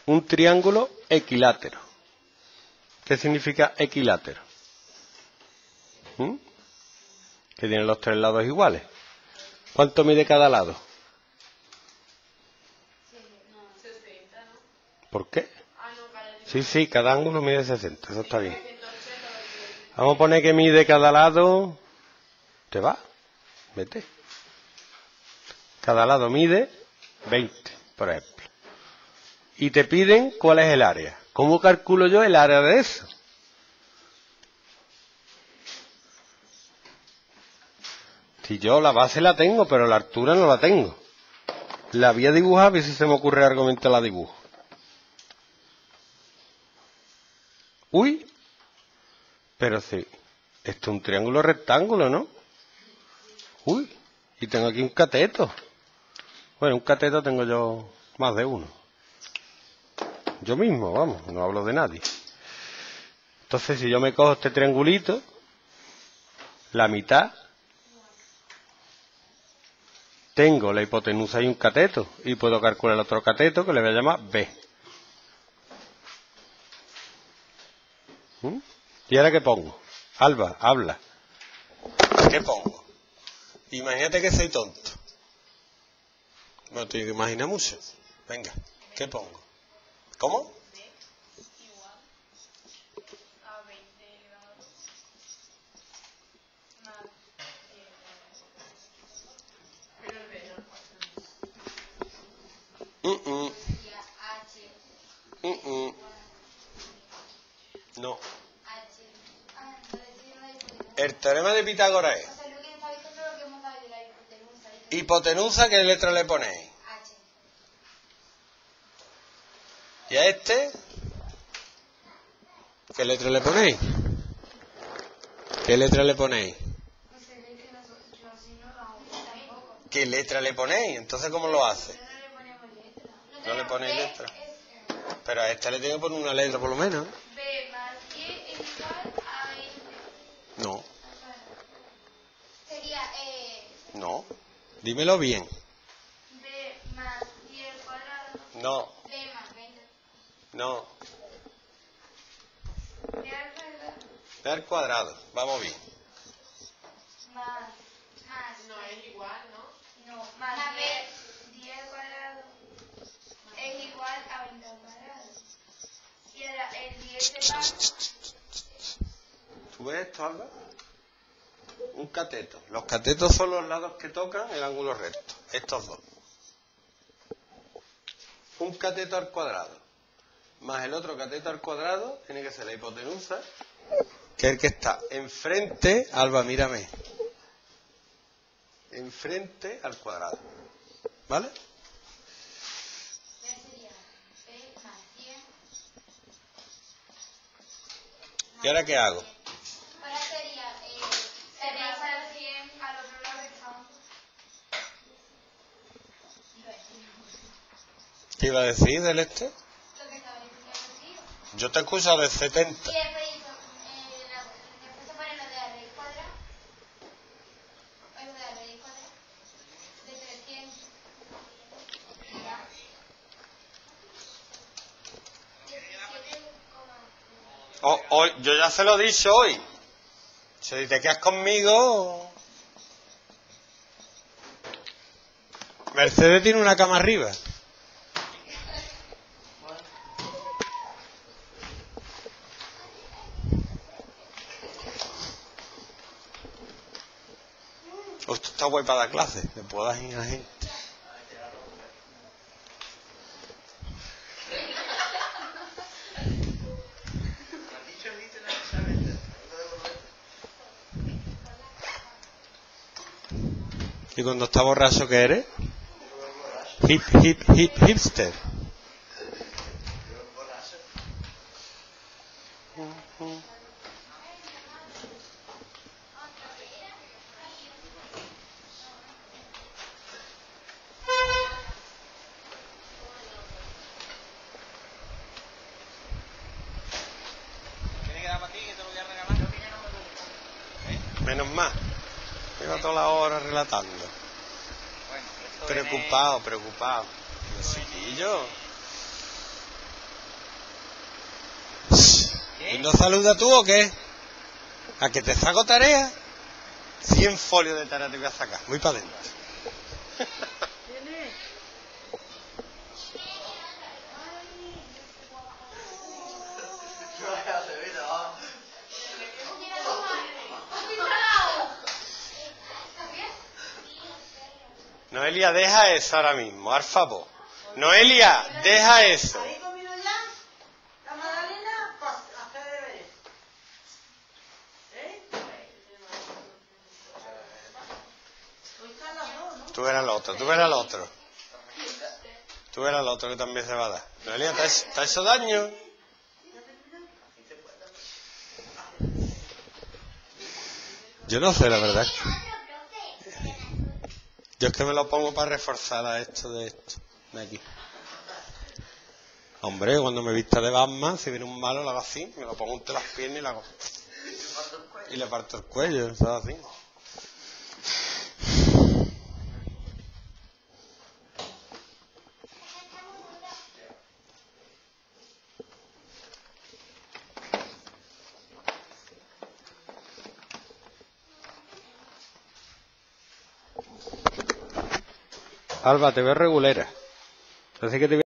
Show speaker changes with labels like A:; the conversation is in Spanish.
A: un triángulo equilátero. ¿Qué significa equilátero? Que tienen los tres lados iguales. ¿Cuánto mide cada lado?
B: 60, ¿no?
A: ¿Por qué? Sí, cada ángulo mide 60, eso está bien. Vamos a poner que mide cada lado... ¿Te va? Vete. Cada lado mide 20, por ejemplo. Y te piden cuál es el área. ¿Cómo calculo yo el área de eso? Si yo la base la tengo, pero la altura no la tengo. La voy a dibujar, a ver si se me ocurre algo mientras la dibujo. Uy, pero sí, esto es un triángulo rectángulo, ¿no? Uy, y tengo aquí un cateto. Bueno, un cateto tengo yo más de uno. Yo mismo, vamos, no hablo de nadie. Entonces, si yo me cojo este triangulito, la mitad, tengo la hipotenusa y un cateto, y puedo calcular el otro cateto que le voy a llamar B. ¿Y ahora qué pongo? Alba, habla. ¿Qué pongo? Imagínate que soy tonto. No te imaginas mucho. Venga, ¿qué pongo? ¿Cómo?
B: B igual a 20 grados más 10 grados. Pero el B no.
C: Sería H.
A: No.
C: H. Entonces tiene una hipotenusa.
A: El teorema de Pitágoras es
C: O sea, lo que está diciendo es lo que hemos dado de la hipotenusa.
A: hipotenusa, ¿qué letra le ponéis?
C: H.
A: ¿Y a este? ¿Qué letra le ponéis? ¿Qué letra le ponéis?
C: No sé, es que yo así no lo hago tampoco.
A: ¿Qué letra le ponéis? Entonces, ¿cómo lo hace?
C: No le ponemos letra.
A: No le ponéis
C: B
A: letra.
C: es
A: Pero a esta le tengo que poner una letra por lo menos.
B: B más 10 es igual a 20.
A: No,
C: sería
A: no. Dímelo bien.
B: B más 10 al cuadrado.
A: No,
C: B más 20.
A: no.
B: B al cuadrado.
A: B al cuadrado. Vamos bien.
C: Más.
B: No es igual, ¿no?
C: No,
B: Más
C: más
B: 10 al cuadrado es igual a 20 al cuadrado. Y ahora el 10 se va.
A: ¿Tú ves esto, Alba? Un cateto. Los catetos son los lados que tocan el ángulo recto. Estos dos. Un cateto al cuadrado más el otro cateto al cuadrado tiene que ser la hipotenusa, que es el que está enfrente, Alba, mírame, enfrente al cuadrado. ¿Vale?
C: Sería B más 100.
A: ¿Y ahora qué hago?
C: Ahora sería
B: Se pasa el 100 al otro lado del campo.
A: ¿Qué iba a decir del este?
C: lo que estaba diciendo aquí.
A: Yo te escucho de 70.
C: Y después se pone lo de la raíz cuadrada. O lo de la raíz cuadrada. De 300. Ya. 17,1.
A: Yo ya se lo he dicho hoy. Si te quedas conmigo... Mercedes tiene una cama arriba. Esto está guay para dar clases. Le puedo dar a la gente. ¿Y cuando está borracho qué eres? Hipster.
D: ¿Tiene que dar para ti que te lo voy a regalar? Creo que ya no me gusta.
A: Menos mal. Lleva toda la hora relatando.
D: Bueno, esto
A: Preocupado. Los chiquillos. ¿Y no saludas tú o qué? ¿A que te saco tarea? 100 folios de tarea te voy a sacar. Muy para adentro. Noelia, deja eso ahora mismo, al favor. Noelia, deja eso.
E: ¿Habéis comido ya? ¿La magdalena? Pues, hacer deberes. ¿Eh? Hoy están las dos, ¿no?
A: Tú verás el otro, tú verás el otro. Tú verás el otro que también se va a dar. Noelia, ¿te ha hecho daño? Yo no sé, la verdad. Yo es que me lo pongo para reforzar a esto de aquí. Hombre, cuando me vista de Batman, si viene un malo, lo hago así, me lo pongo entre las piernas y lo hago. Y le parto el cuello, eso es así. Alba, te veo regulera. Así que te